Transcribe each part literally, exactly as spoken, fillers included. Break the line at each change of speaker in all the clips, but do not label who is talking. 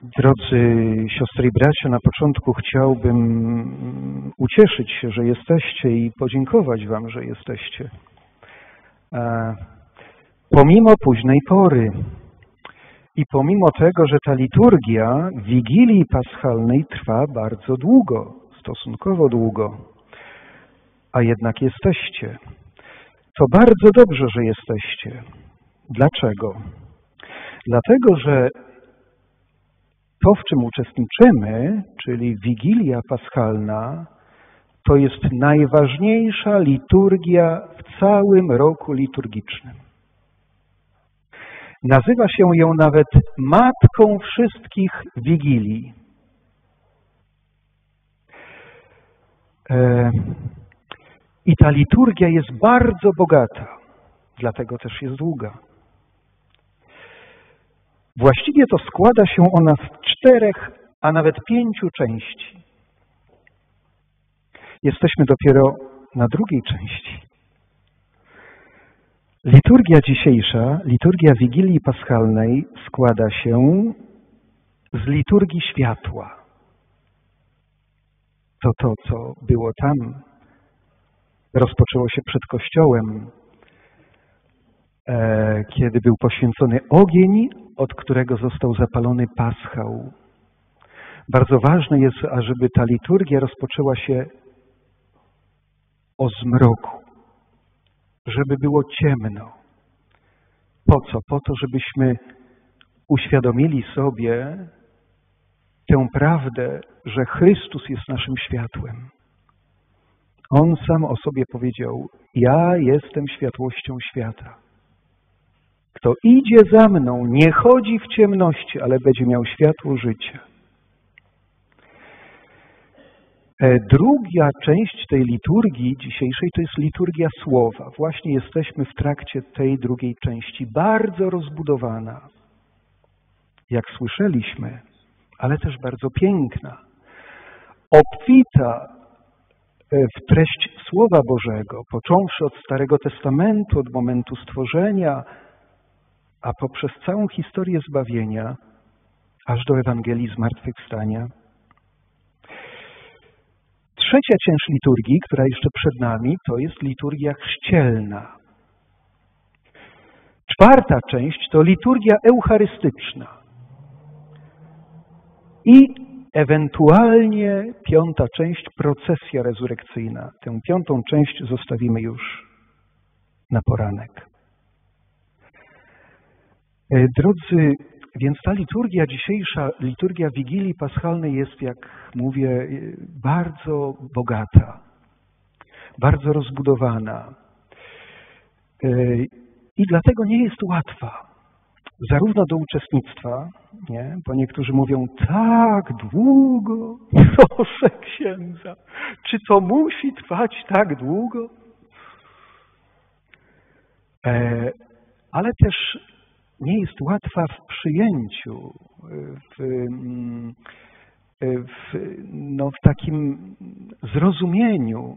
Drodzy siostry i bracia, na początku chciałbym ucieszyć się, że jesteście i podziękować wam, że jesteście. Pomimo późnej pory i pomimo tego, że ta liturgia Wigilii Paschalnej trwa bardzo długo, stosunkowo długo, a jednak jesteście. To bardzo dobrze, że jesteście. Dlaczego? Dlatego, że to, w czym uczestniczymy, czyli Wigilia Paschalna, to jest najważniejsza liturgia w całym roku liturgicznym. Nazywa się ją nawet matką wszystkich Wigilii. I ta liturgia jest bardzo bogata, dlatego też jest długa. Właściwie to składa się ona z czterech, a nawet pięciu części. Jesteśmy dopiero na drugiej części. Liturgia dzisiejsza, liturgia Wigilii Paschalnej składa się z liturgii światła. To to, co było tam, rozpoczęło się przed Kościołem, e, kiedy był poświęcony ogień, od którego został zapalony paschał. Bardzo ważne jest, ażeby ta liturgia rozpoczęła się o zmroku, żeby było ciemno. Po co? Po to, żebyśmy uświadomili sobie tę prawdę, że Chrystus jest naszym światłem. On sam o sobie powiedział: ja jestem światłością świata. Kto idzie za mną, nie chodzi w ciemności, ale będzie miał światło życia. Druga część tej liturgii dzisiejszej to jest liturgia słowa. Właśnie jesteśmy w trakcie tej drugiej części, bardzo rozbudowana, jak słyszeliśmy, ale też bardzo piękna, obfita w treść Słowa Bożego, począwszy od Starego Testamentu, od momentu stworzenia, a poprzez całą historię zbawienia, aż do Ewangelii Zmartwychwstania. Trzecia część liturgii, która jeszcze przed nami, to jest liturgia chrzcielna. Czwarta część to liturgia eucharystyczna. I ewentualnie piąta część, procesja rezurekcyjna. Tę piątą część zostawimy już na poranek. Drodzy, więc ta liturgia dzisiejsza, liturgia Wigilii Paschalnej jest, jak mówię, bardzo bogata, bardzo rozbudowana. I dlatego nie jest łatwa, zarówno do uczestnictwa, nie? Bo niektórzy mówią: tak długo, proszę księdza, czy to musi trwać tak długo? Ale też nie jest łatwa w przyjęciu, w, w, no, w takim zrozumieniu.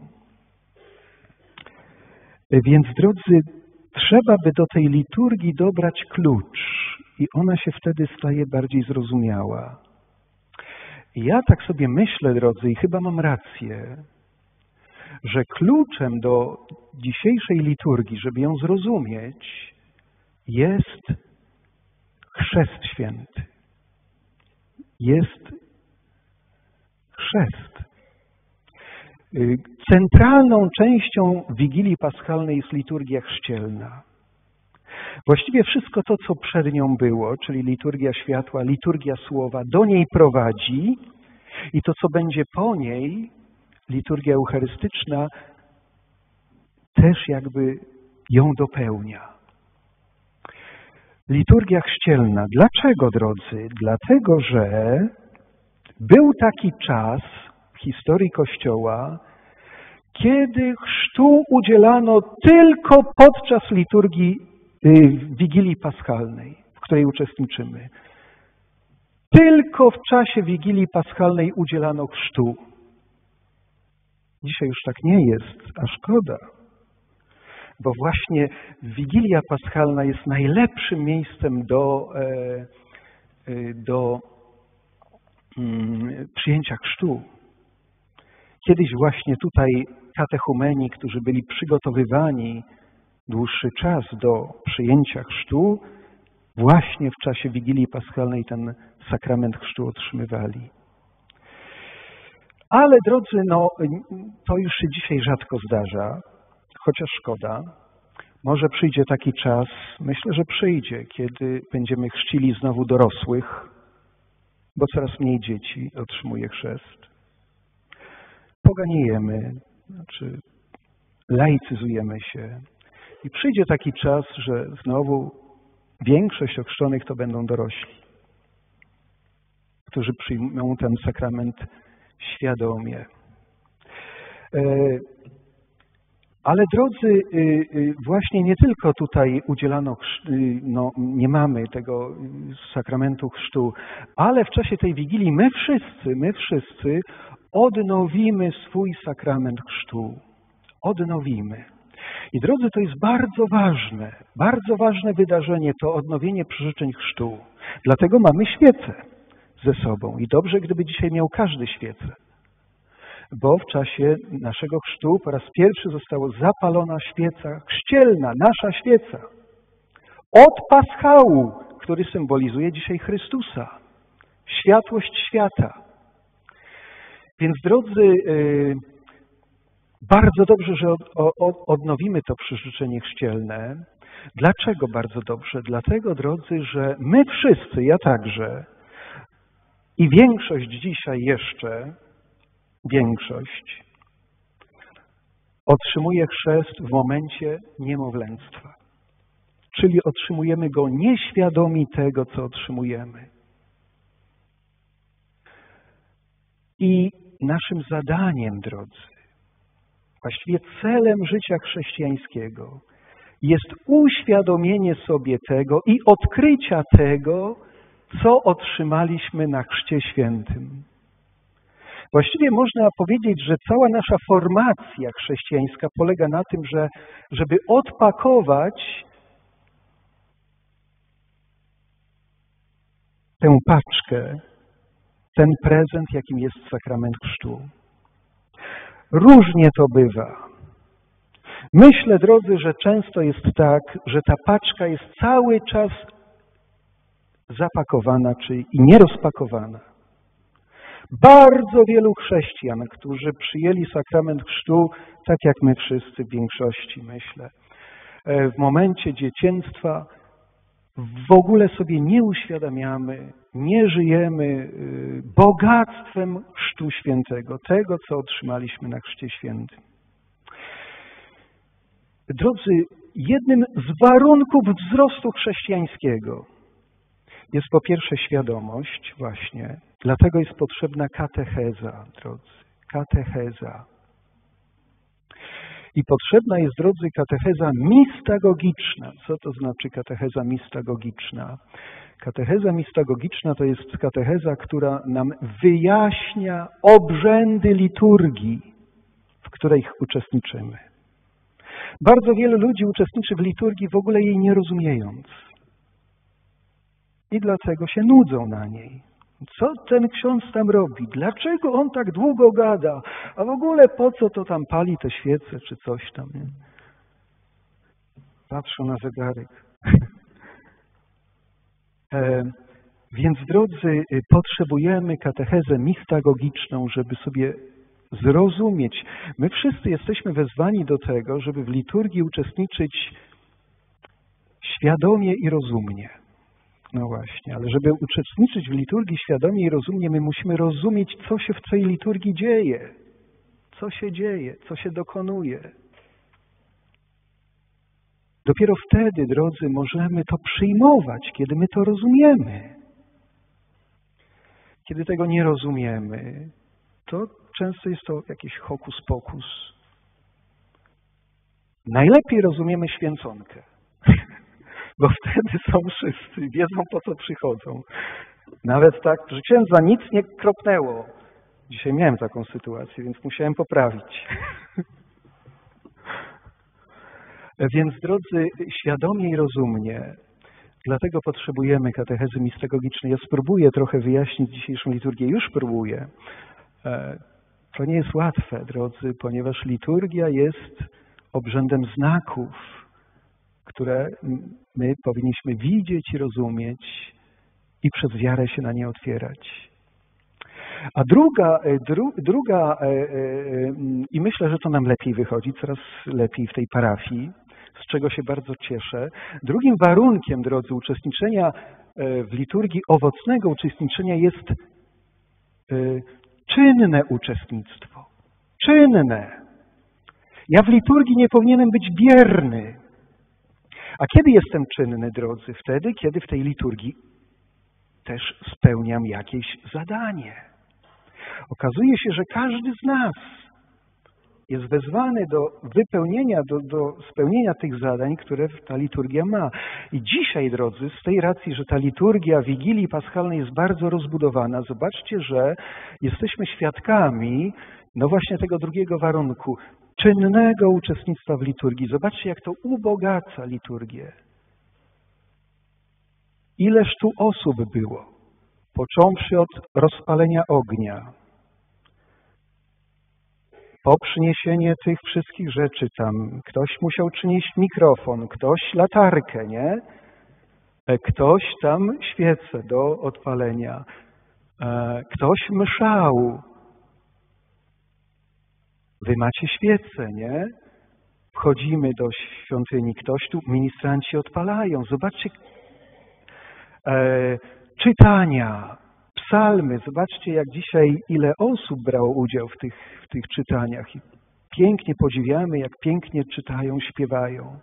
Więc, drodzy, trzeba by do tej liturgii dobrać klucz i ona się wtedy staje bardziej zrozumiała. I ja tak sobie myślę, drodzy, i chyba mam rację, że kluczem do dzisiejszej liturgii, żeby ją zrozumieć, jest Chrzest Święty. Jest chrzest. Centralną częścią Wigilii Paschalnej jest liturgia chrzcielna. Właściwie wszystko to, co przed nią było, czyli liturgia światła, liturgia słowa, do niej prowadzi i to, co będzie po niej, liturgia eucharystyczna, też jakby ją dopełnia. Liturgia chrzcielna. Dlaczego, drodzy? Dlatego, że był taki czas w historii Kościoła, kiedy chrztu udzielano tylko podczas liturgii Wigilii Paschalnej, w której uczestniczymy. Tylko w czasie Wigilii Paschalnej udzielano chrztu. Dzisiaj już tak nie jest, a szkoda. Bo właśnie Wigilia Paschalna jest najlepszym miejscem do, do przyjęcia chrztu. Kiedyś właśnie tutaj katechumeni, którzy byli przygotowywani dłuższy czas do przyjęcia chrztu, właśnie w czasie Wigilii Paschalnej ten sakrament chrztu otrzymywali. Ale drodzy, no to już się dzisiaj rzadko zdarza, chociaż szkoda. Może przyjdzie taki czas, myślę, że przyjdzie, kiedy będziemy chrzcili znowu dorosłych, bo coraz mniej dzieci otrzymuje chrzest. Poganiejemy, znaczy laicyzujemy się i przyjdzie taki czas, że znowu większość ochrzczonych to będą dorośli, którzy przyjmą ten sakrament świadomie. Ale drodzy, właśnie nie tylko tutaj udzielano, no, nie mamy tego sakramentu chrztu, ale w czasie tej Wigilii my wszyscy, my wszyscy odnowimy swój sakrament chrztu. Odnowimy. I drodzy, to jest bardzo ważne, bardzo ważne wydarzenie, to odnowienie przyrzeczeń chrztu. Dlatego mamy świecę ze sobą. I dobrze, gdyby dzisiaj miał każdy świecę. Bo w czasie naszego chrztu po raz pierwszy została zapalona świeca chrzcielna, nasza świeca. Od paschału, który symbolizuje dzisiaj Chrystusa. Światłość świata. Więc drodzy, bardzo dobrze, że odnowimy to przyrzeczenie chrzcielne. Dlaczego bardzo dobrze? Dlatego, drodzy, że my wszyscy, ja także i większość dzisiaj jeszcze, większość otrzymuje chrzest w momencie niemowlęctwa. Czyli otrzymujemy go nieświadomi tego, co otrzymujemy. I naszym zadaniem, drodzy, właściwie celem życia chrześcijańskiego jest uświadomienie sobie tego i odkrycia tego, co otrzymaliśmy na Chrzcie Świętym. Właściwie można powiedzieć, że cała nasza formacja chrześcijańska polega na tym, że żeby odpakować tę paczkę, ten prezent, jakim jest sakrament chrztu. Różnie to bywa. Myślę, drodzy, że często jest tak, że ta paczka jest cały czas zapakowana, czyli i nierozpakowana. Bardzo wielu chrześcijan, którzy przyjęli sakrament chrztu, tak jak my wszyscy w większości, myślę, w momencie dzieciństwa w ogóle sobie nie uświadamiamy, nie żyjemy bogactwem Chrztu Świętego, tego, co otrzymaliśmy na Chrzcie Świętym. Drodzy, jednym z warunków wzrostu chrześcijańskiego jest po pierwsze świadomość właśnie, dlatego jest potrzebna katecheza, drodzy, katecheza. I potrzebna jest, drodzy, katecheza mistagogiczna. Co to znaczy katecheza mistagogiczna? Katecheza mistagogiczna to jest katecheza, która nam wyjaśnia obrzędy liturgii, w której uczestniczymy. Bardzo wielu ludzi uczestniczy w liturgii w ogóle jej nie rozumiejąc. I dlatego się nudzą na niej. Co ten ksiądz tam robi? Dlaczego on tak długo gada? A w ogóle po co to tam pali te świece czy coś tam? Nie? Patrzą na zegarek. e, więc, drodzy, potrzebujemy katechezę mistagogiczną, żeby sobie zrozumieć. My wszyscy jesteśmy wezwani do tego, żeby w liturgii uczestniczyć świadomie i rozumnie. No właśnie, ale żeby uczestniczyć w liturgii świadomie i rozumnie, my musimy rozumieć, co się w tej liturgii dzieje. Co się dzieje, co się dokonuje. Dopiero wtedy, drodzy, możemy to przyjmować, kiedy my to rozumiemy. Kiedy tego nie rozumiemy, to często jest to jakiś hokus pokus. Najlepiej rozumiemy święconkę. Bo wtedy są wszyscy, wiedzą, po co przychodzą. Nawet tak, że księdza nic nie kropnęło. Dzisiaj miałem taką sytuację, więc musiałem poprawić. Więc, drodzy, świadomie i rozumnie. Dlatego potrzebujemy katechezy mistagogicznej. Ja spróbuję trochę wyjaśnić dzisiejszą liturgię. Już próbuję. To nie jest łatwe, drodzy, ponieważ liturgia jest obrzędem znaków, które my powinniśmy widzieć i rozumieć i przez wiarę się na nie otwierać. A druga, dru, druga i myślę, że to nam lepiej wychodzi, coraz lepiej w tej parafii, z czego się bardzo cieszę. Drugim warunkiem, drodzy, uczestniczenia w liturgii, owocnego uczestniczenia jest czynne uczestnictwo. Czynne. Ja w liturgii nie powinienem być bierny. A kiedy jestem czynny, drodzy? Wtedy, kiedy w tej liturgii też spełniam jakieś zadanie. Okazuje się, że każdy z nas jest wezwany do wypełnienia, do, do spełnienia tych zadań, które ta liturgia ma. I dzisiaj, drodzy, z tej racji, że ta liturgia Wigilii Paschalnej jest bardzo rozbudowana, zobaczcie, że jesteśmy świadkami, no właśnie tego drugiego warunku, czynnego uczestnictwa w liturgii. Zobaczcie, jak to ubogaca liturgię. Ileż tu osób było, począwszy od rozpalenia ognia, po przyniesienie tych wszystkich rzeczy tam, ktoś musiał przynieść mikrofon, ktoś latarkę, nie? Ktoś tam świecę do odpalenia, ktoś mszał. Wy macie świecę, nie? Wchodzimy do świątyni, ktoś tu, ministranci odpalają. Zobaczcie, e, czytania, psalmy. Zobaczcie, jak dzisiaj ile osób brało udział w tych, w tych czytaniach. I pięknie podziwiamy, jak pięknie czytają, śpiewają.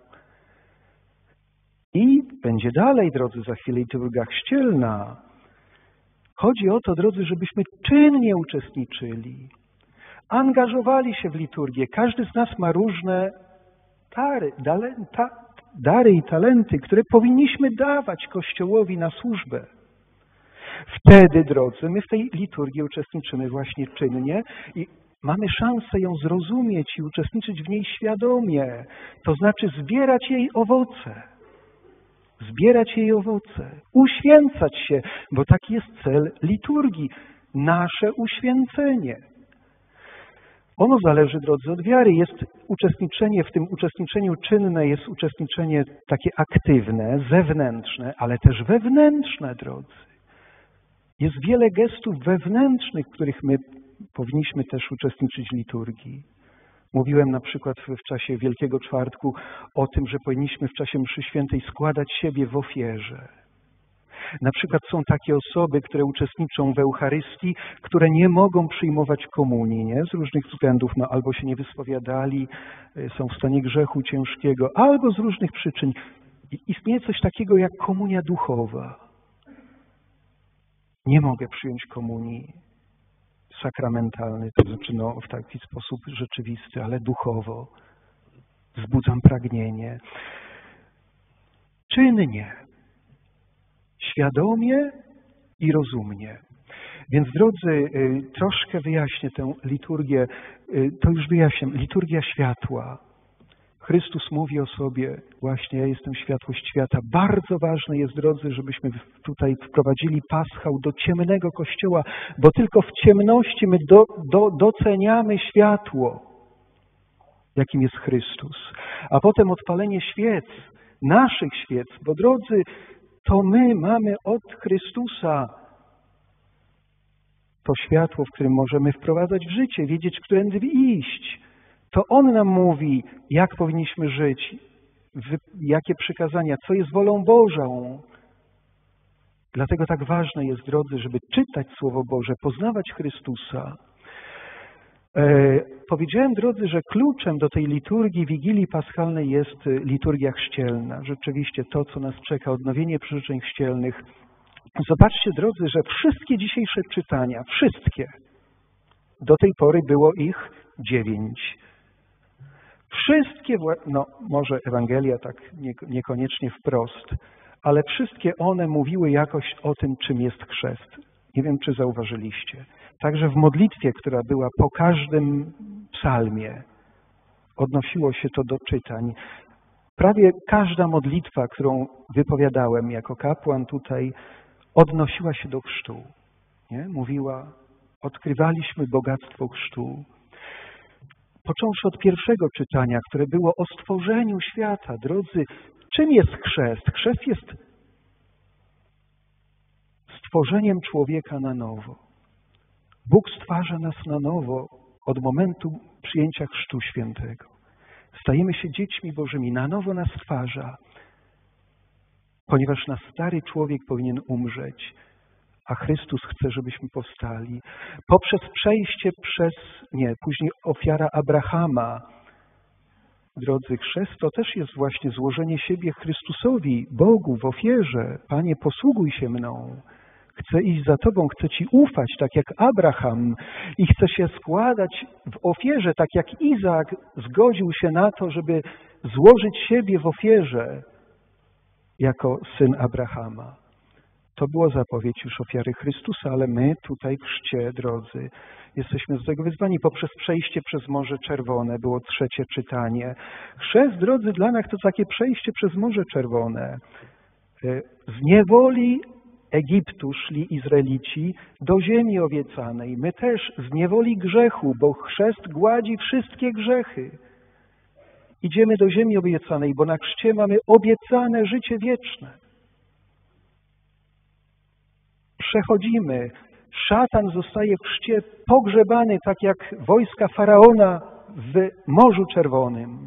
I będzie dalej, drodzy, za chwilę liturgia chrzcielna. Chodzi o to, drodzy, żebyśmy czynnie uczestniczyli. Angażowali się w liturgię. Każdy z nas ma różne dary, talenta, dary i talenty, które powinniśmy dawać Kościołowi na służbę. Wtedy, drodzy, my w tej liturgii uczestniczymy właśnie czynnie i mamy szansę ją zrozumieć i uczestniczyć w niej świadomie. To znaczy zbierać jej owoce. Zbierać jej owoce. Uświęcać się, bo taki jest cel liturgii. Nasze uświęcenie. Ono zależy, drodzy, od wiary. Jest uczestniczenie, w tym uczestniczeniu czynne jest uczestniczenie takie aktywne, zewnętrzne, ale też wewnętrzne, drodzy. Jest wiele gestów wewnętrznych, w których my powinniśmy też uczestniczyć w liturgii. Mówiłem na przykład w czasie Wielkiego Czwartku o tym, że powinniśmy w czasie mszy świętej składać siebie w ofierze. Na przykład są takie osoby, które uczestniczą w Eucharystii, które nie mogą przyjmować komunii, nie? Z różnych względów, no albo się nie wyspowiadali, są w stanie grzechu ciężkiego, albo z różnych przyczyn. I istnieje coś takiego jak komunia duchowa. Nie mogę przyjąć komunii sakramentalnej, to znaczy no, w taki sposób rzeczywisty, ale duchowo. Wzbudzam pragnienie. Czynnie. Świadomie i rozumnie. Więc drodzy, troszkę wyjaśnię tę liturgię, to już wyjaśniam, liturgia światła. Chrystus mówi o sobie, właśnie ja jestem światłość świata. Bardzo ważne jest, drodzy, żebyśmy tutaj wprowadzili paschał do ciemnego Kościoła, bo tylko w ciemności my do, do, doceniamy światło, jakim jest Chrystus. A potem odpalenie świec, naszych świec, bo drodzy, to my mamy od Chrystusa to światło, w którym możemy wprowadzać w życie, wiedzieć, którędy iść. To On nam mówi, jak powinniśmy żyć, jakie przykazania, co jest wolą Bożą. Dlatego tak ważne jest, drodzy, żeby czytać Słowo Boże, poznawać Chrystusa. E, powiedziałem, drodzy, że kluczem do tej liturgii Wigilii Paschalnej jest liturgia chrzcielna. Rzeczywiście to, co nas czeka, odnowienie przyrzeczeń chrzcielnych. Zobaczcie, drodzy, że wszystkie dzisiejsze czytania, wszystkie, do tej pory było ich dziewięć. Wszystkie, no może Ewangelia tak niekoniecznie wprost, ale wszystkie one mówiły jakoś o tym, czym jest chrzest. Nie wiem, czy zauważyliście. Także w modlitwie, która była po każdym psalmie, odnosiło się to do czytań. Prawie każda modlitwa, którą wypowiadałem jako kapłan tutaj, odnosiła się do chrztu. Nie? Mówiła, odkrywaliśmy bogactwo chrztu. Począwszy od pierwszego czytania, które było o stworzeniu świata. Drodzy, czym jest chrzest? Chrzest jest stworzeniem człowieka na nowo. Bóg stwarza nas na nowo od momentu przyjęcia chrztu świętego. Stajemy się dziećmi Bożymi, na nowo nas stwarza, ponieważ nasz stary człowiek powinien umrzeć, a Chrystus chce, żebyśmy powstali. Poprzez przejście przez, nie, później ofiara Abrahama. Drodzy, chrzest to też jest właśnie złożenie siebie Chrystusowi, Bogu w ofierze. Panie, posługuj się mną. Chcę iść za Tobą, chcę Ci ufać, tak jak Abraham i chcę się składać w ofierze, tak jak Izaak zgodził się na to, żeby złożyć siebie w ofierze jako syn Abrahama. To była zapowiedź już ofiary Chrystusa, ale my tutaj w chrzcie, drodzy, jesteśmy z tego wyzwani. Poprzez przejście przez Morze Czerwone było trzecie czytanie. Chrzest, drodzy, dla nas to takie przejście przez Morze Czerwone. Z niewoli Egiptu szli Izraelici do ziemi obiecanej. My też z niewoli grzechu, bo chrzest gładzi wszystkie grzechy. Idziemy do ziemi obiecanej, bo na chrzcie mamy obiecane życie wieczne. Przechodzimy. Szatan zostaje w chrzcie pogrzebany, tak jak wojska Faraona w Morzu Czerwonym.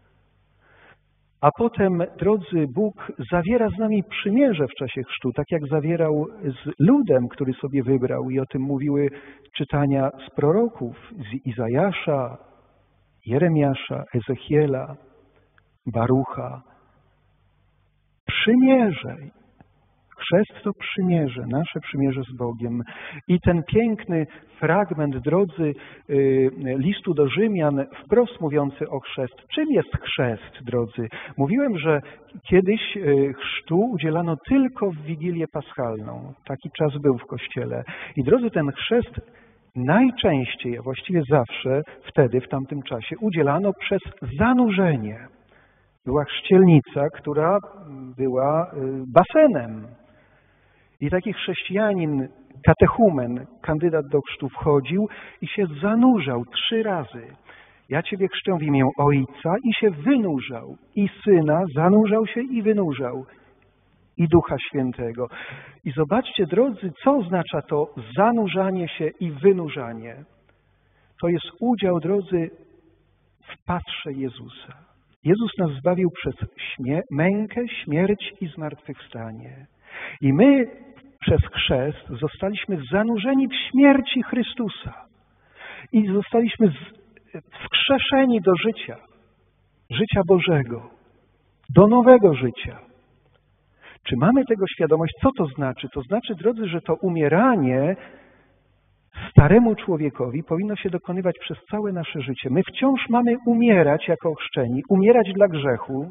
A potem, drodzy, Bóg zawiera z nami przymierze w czasie chrztu, tak jak zawierał z ludem, który sobie wybrał. I o tym mówiły czytania z proroków, z Izajasza, Jeremiasza, Ezechiela, Barucha. Przymierze. Chrzest to przymierze, nasze przymierze z Bogiem. I ten piękny fragment, drodzy, listu do Rzymian, wprost mówiący o chrzest. Czym jest chrzest, drodzy? Mówiłem, że kiedyś chrztu udzielano tylko w Wigilię Paschalną. Taki czas był w Kościele. I drodzy, ten chrzest najczęściej, a właściwie zawsze, wtedy, w tamtym czasie, udzielano przez zanurzenie. Była chrzcielnica, która była basenem. I taki chrześcijanin, katechumen, kandydat do chrztu wchodził i się zanurzał trzy razy. Ja Ciebie chrzczę w imię Ojca i się wynurzał. I Syna zanurzał się i wynurzał. I Ducha Świętego. I zobaczcie, drodzy, co oznacza to zanurzanie się i wynurzanie. To jest udział, drodzy, w patrze Jezusa. Jezus nas zbawił przez śmie- mękę, śmierć i zmartwychwstanie. I my przez chrzest zostaliśmy zanurzeni w śmierci Chrystusa. I zostaliśmy wskrzeszeni do życia, życia Bożego, do nowego życia. Czy mamy tego świadomość? Co to znaczy? To znaczy, drodzy, że to umieranie staremu człowiekowi powinno się dokonywać przez całe nasze życie. My wciąż mamy umierać jako ochrzczeni, umierać dla grzechu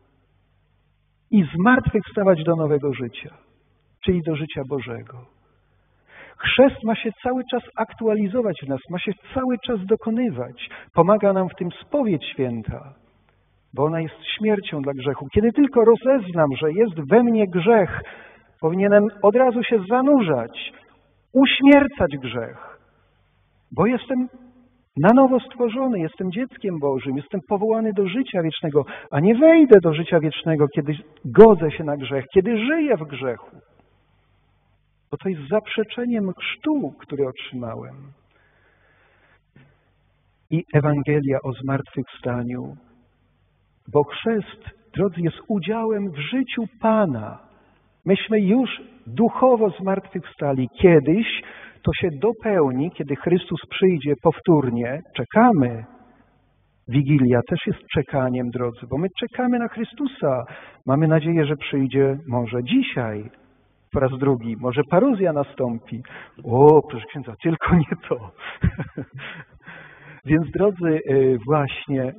i zmartwychwstawać do nowego życia, czyli do życia Bożego. Chrzest ma się cały czas aktualizować w nas, ma się cały czas dokonywać. Pomaga nam w tym spowiedź święta, bo ona jest śmiercią dla grzechu. Kiedy tylko rozeznam, że jest we mnie grzech, powinienem od razu się zanurzać, uśmiercać grzech, bo jestem na nowo stworzony, jestem dzieckiem Bożym, jestem powołany do życia wiecznego, a nie wejdę do życia wiecznego, kiedy godzę się na grzech, kiedy żyję w grzechu. Bo to jest zaprzeczeniem chrztu, który otrzymałem. I Ewangelia o zmartwychwstaniu, bo chrzest, drodzy, jest udziałem w życiu Pana. Myśmy już duchowo zmartwychwstali. Kiedyś to się dopełni, kiedy Chrystus przyjdzie powtórnie. Czekamy. Wigilia też jest czekaniem, drodzy, bo my czekamy na Chrystusa. Mamy nadzieję, że przyjdzie może dzisiaj, po raz drugi. Może paruzja nastąpi. O, proszę księdza, tylko nie to. Więc, drodzy, właśnie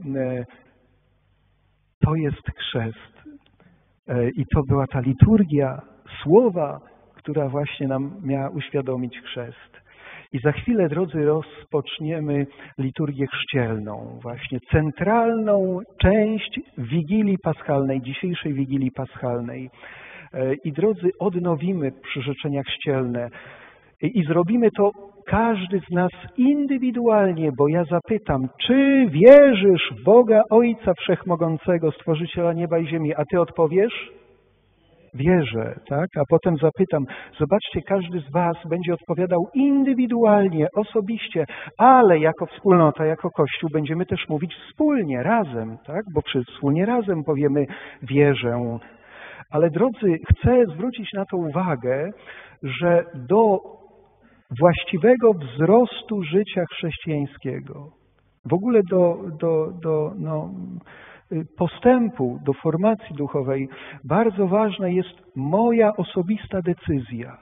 to jest chrzest. I to była ta liturgia słowa, która właśnie nam miała uświadomić chrzest. I za chwilę, drodzy, rozpoczniemy liturgię chrzcielną, właśnie centralną część Wigilii Paschalnej, dzisiejszej Wigilii Paschalnej. I drodzy, odnowimy przyrzeczenia chrzcielne i zrobimy to każdy z nas indywidualnie, bo ja zapytam, czy wierzysz w Boga Ojca Wszechmogącego, Stworzyciela nieba i ziemi, a ty odpowiesz? Wierzę, tak? A potem zapytam, zobaczcie, każdy z was będzie odpowiadał indywidualnie, osobiście, ale jako wspólnota, jako Kościół będziemy też mówić wspólnie, razem, tak? Bo przy wspólnie razem powiemy wierzę. Ale drodzy, chcę zwrócić na to uwagę, że do właściwego wzrostu życia chrześcijańskiego, w ogóle do, do, do no, postępu, do formacji duchowej, bardzo ważna jest moja osobista decyzja.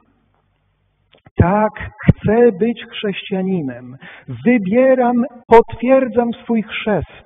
Tak, chcę być chrześcijaninem. Wybieram, potwierdzam swój chrzest.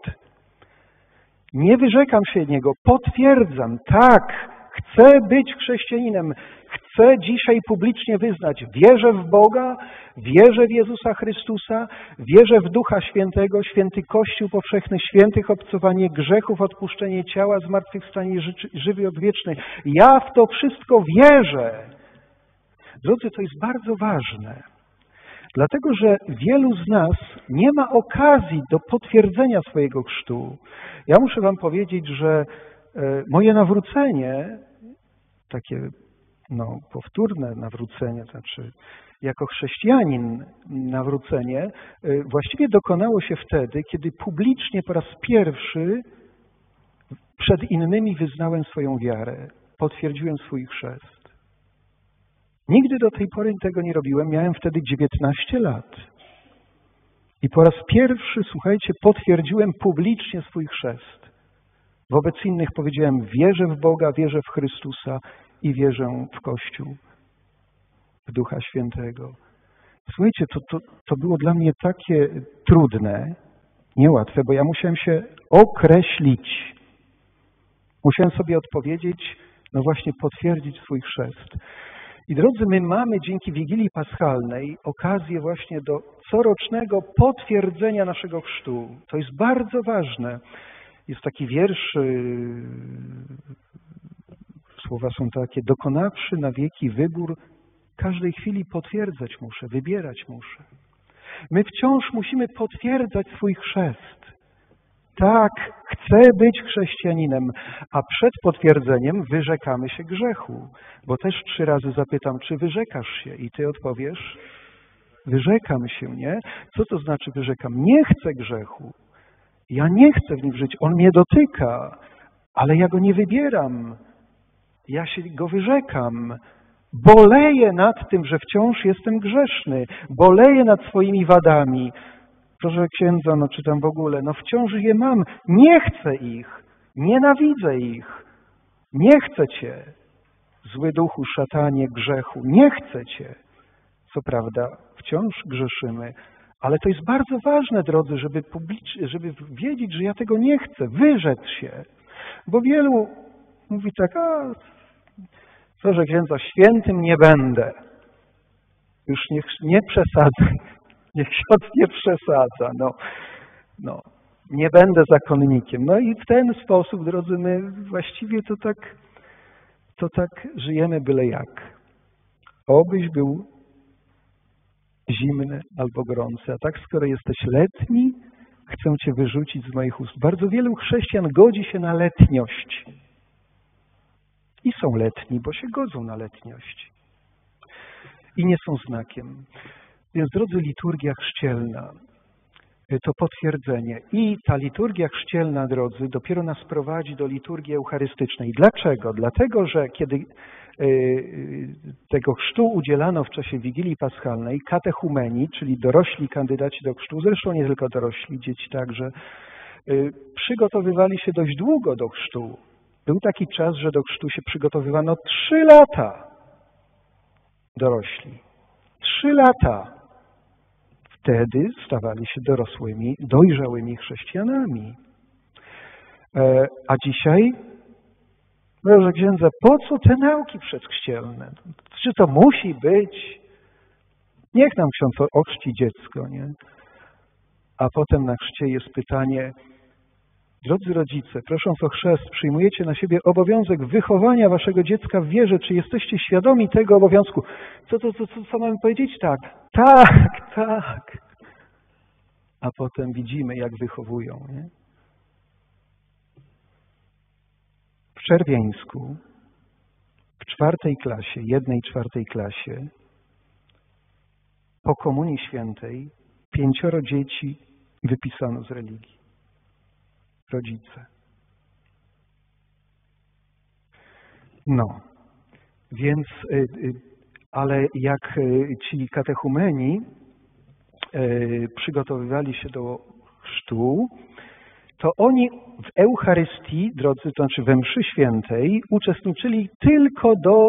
Nie wyrzekam się niego, potwierdzam, tak, chcę być chrześcijaninem. Chcę dzisiaj publicznie wyznać, wierzę w Boga, wierzę w Jezusa Chrystusa, wierzę w Ducha Świętego, święty Kościół powszechny, świętych obcowanie grzechów, odpuszczenie ciała, zmartwychwstanie, żywy odwieczny. Ja w to wszystko wierzę. Drodzy, to jest bardzo ważne, dlatego że wielu z nas nie ma okazji do potwierdzenia swojego chrztu. Ja muszę wam powiedzieć, że moje nawrócenie, takie no, powtórne nawrócenie, znaczy jako chrześcijanin nawrócenie, właściwie dokonało się wtedy, kiedy publicznie po raz pierwszy przed innymi wyznałem swoją wiarę, potwierdziłem swój chrzest. Nigdy do tej pory tego nie robiłem, miałem wtedy dziewiętnaście lat. I po raz pierwszy, słuchajcie, potwierdziłem publicznie swój chrzest. Wobec innych powiedziałem, wierzę w Boga, wierzę w Chrystusa i wierzę w Kościół, w Ducha Świętego. Słuchajcie, to, to, to było dla mnie takie trudne, niełatwe, bo ja musiałem się określić. Musiałem sobie odpowiedzieć, no właśnie potwierdzić swój chrzest. I drodzy, my mamy dzięki Wigilii Paschalnej okazję właśnie do corocznego potwierdzenia naszego chrztu. To jest bardzo ważne. Jest taki wiersz, słowa są takie, dokonawszy na wieki wybór, każdej chwili potwierdzać muszę, wybierać muszę. My wciąż musimy potwierdzać swój chrzest. Tak, chcę być chrześcijaninem, a przed potwierdzeniem wyrzekamy się grzechu. Bo też trzy razy zapytam, czy wyrzekasz się? I ty odpowiesz, wyrzekam się, nie? Co to znaczy wyrzekam? Nie chcę grzechu. Ja nie chcę w nim żyć. On mnie dotyka, ale ja go nie wybieram. Ja się go wyrzekam. Boleję nad tym, że wciąż jestem grzeszny. Boleję nad swoimi wadami. Proszę księdza, no czytam w ogóle, no wciąż je mam. Nie chcę ich. Nienawidzę ich. Nie chcę Cię. Zły duchu, szatanie, grzechu. Nie chcę Cię. Co prawda, wciąż grzeszymy. Ale to jest bardzo ważne, drodzy, żeby, publicznie, żeby wiedzieć, że ja tego nie chcę. Wyrzec się. Bo wielu mówi tak, a co, że księdza, świętym nie będę. Już niech nie przesadzę. Niech ksiądz nie przesadza. No, no, nie będę zakonnikiem. No i w ten sposób, drodzy, my właściwie to tak, to tak żyjemy byle jak. Obyś był zimny albo gorący. A tak, skoro jesteś letni, chcę Cię wyrzucić z moich ust. Bardzo wielu chrześcijan godzi się na letniość. I są letni, bo się godzą na letniość. I nie są znakiem. Więc, drodzy, liturgia chrzcielna to potwierdzenie. I ta liturgia chrzcielna, drodzy, dopiero nas prowadzi do liturgii eucharystycznej. Dlaczego? Dlatego, że kiedy tego chrztu udzielano w czasie Wigilii Paschalnej, katechumeni, czyli dorośli kandydaci do chrztu, zresztą nie tylko dorośli, dzieci także, przygotowywali się dość długo do chrztu. Był taki czas, że do chrztu się przygotowywano trzy lata dorośli. Trzy lata. Wtedy stawali się dorosłymi, dojrzałymi chrześcijanami. A dzisiaj, proszę księdza, po co te nauki przedchrzcielne? Czy to musi być? Niech nam ksiądz ochrzci dziecko, nie? A potem na chrzcie jest pytanie: drodzy rodzice, prosząc o chrzest, przyjmujecie na siebie obowiązek wychowania waszego dziecka w wierze. Czy jesteście świadomi tego obowiązku? Co, co, co, co, co mamy powiedzieć? Tak, tak, tak. A potem widzimy, jak wychowują. Nie? W Czerwieńsku, w czwartej klasie, jednej czwartej klasie, po Komunii Świętej, pięcioro dzieci wypisano z religii. Rodzice. No, więc, ale jak ci katechumeni przygotowywali się do chrztu, to oni w Eucharystii, drodzy, to znaczy we mszy świętej, uczestniczyli tylko do,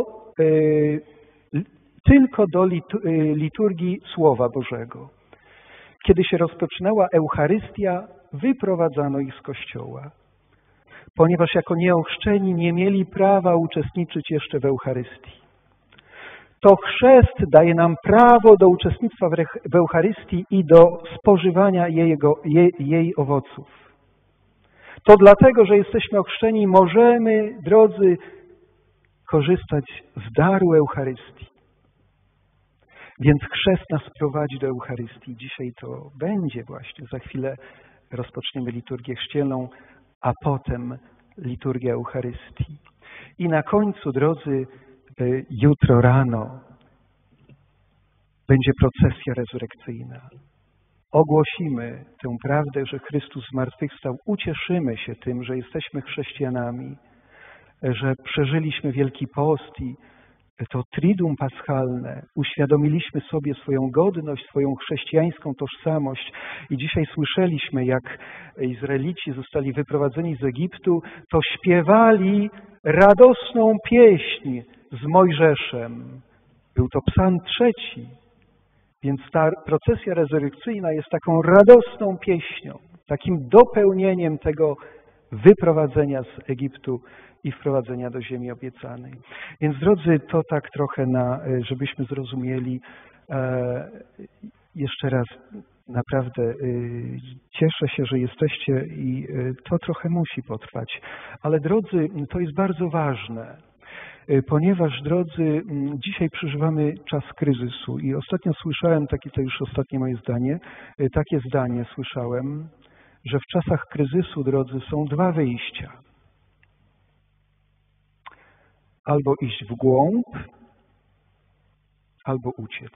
tylko do liturgii Słowa Bożego. Kiedy się rozpoczynała Eucharystia, wyprowadzano ich z kościoła, ponieważ jako nieochrzczeni nie mieli prawa uczestniczyć jeszcze w Eucharystii. To chrzest daje nam prawo do uczestnictwa w Eucharystii i do spożywania jego, jej, jej owoców. To dlatego, że jesteśmy ochrzczeni, możemy, drodzy, korzystać z daru Eucharystii. Więc chrzest nas prowadzi do Eucharystii. Dzisiaj to będzie właśnie. Za chwilę rozpoczniemy liturgię chrzcielną, a potem liturgię Eucharystii. I na końcu, drodzy, jutro rano będzie procesja rezurekcyjna. Ogłosimy tę prawdę, że Chrystus zmartwychwstał. Ucieszymy się tym, że jesteśmy chrześcijanami, że przeżyliśmy Wielki Post i to Triduum Paschalne. Uświadomiliśmy sobie swoją godność, swoją chrześcijańską tożsamość i dzisiaj słyszeliśmy, jak Izraelici zostali wyprowadzeni z Egiptu, to śpiewali radosną pieśń z Mojżeszem. Był to psalm trzeci. Więc ta procesja rezurekcyjna jest taką radosną pieśnią, takim dopełnieniem tego wyprowadzenia z Egiptu i wprowadzenia do ziemi obiecanej. Więc drodzy, to tak trochę, na, żebyśmy zrozumieli. E, jeszcze raz naprawdę e, cieszę się, że jesteście i e, to trochę musi potrwać. Ale drodzy, to jest bardzo ważne, e, ponieważ drodzy, dzisiaj przeżywamy czas kryzysu i ostatnio słyszałem, takie to już ostatnie moje zdanie, e, takie zdanie słyszałem, że w czasach kryzysu, drodzy, są dwa wyjścia. Albo iść w głąb, albo uciec.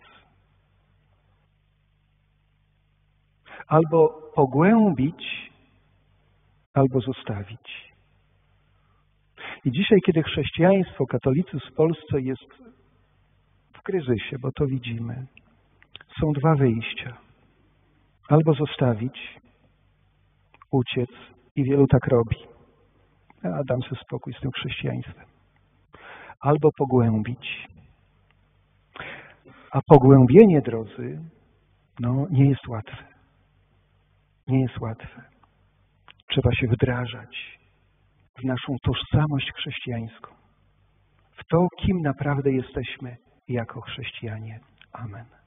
Albo pogłębić, albo zostawić. I dzisiaj, kiedy chrześcijaństwo, katolicyzm w Polsce jest w kryzysie, bo to widzimy, są dwa wyjścia. Albo zostawić, uciec i wielu tak robi. A dam sobie spokój z tym chrześcijaństwem. Albo pogłębić. A pogłębienie, drodzy, no nie jest łatwe. Nie jest łatwe. Trzeba się wdrażać w naszą tożsamość chrześcijańską. W to, kim naprawdę jesteśmy jako chrześcijanie. Amen.